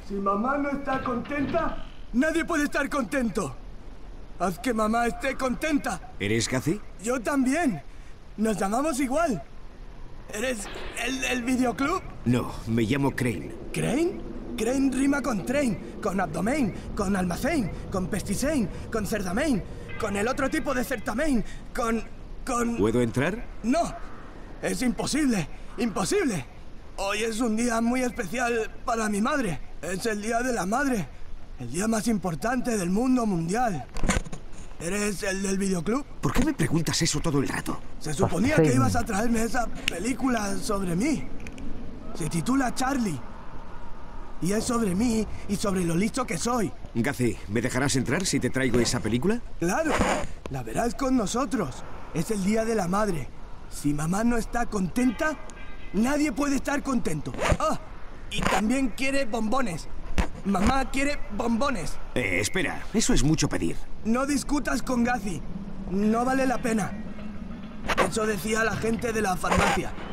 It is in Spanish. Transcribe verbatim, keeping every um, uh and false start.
Si mamá no está contenta, nadie puede estar contento. Haz que mamá esté contenta. ¿Eres Gazi? Yo también. Nos llamamos igual. ¿Eres el del videoclub? No, me llamo Crane. ¿Crane? Crane rima con train, con abdomen, con almacén, con pesticein, con cerdamain, con el otro tipo de certamen, con... con... ¿Puedo entrar? No. Es imposible. Imposible. Hoy es un día muy especial para mi madre. Es el Día de la Madre. El día más importante del mundo mundial. ¿Eres el del videoclub? ¿Por qué me preguntas eso todo el rato? Se suponía que ibas a traerme esa película sobre mí. Se titula Charlie. Y es sobre mí y sobre lo listo que soy. Gazi, ¿me dejarás entrar si te traigo esa película? ¡Claro! La verás con nosotros. Es el Día de la Madre. Si mamá no está contenta, nadie puede estar contento. ¡Ah! Y también quiere bombones. Mamá quiere bombones. Eh, espera, eso es mucho pedir. No discutas con Gazi. No vale la pena. Eso decía la gente de la farmacia.